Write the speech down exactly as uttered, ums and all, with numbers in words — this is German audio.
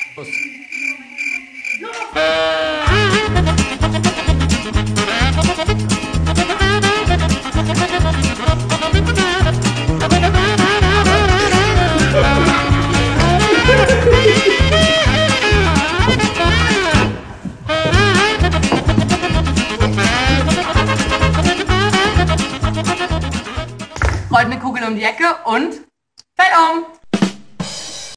Los. Rollt eine Kugel um die Ecke und fällt um.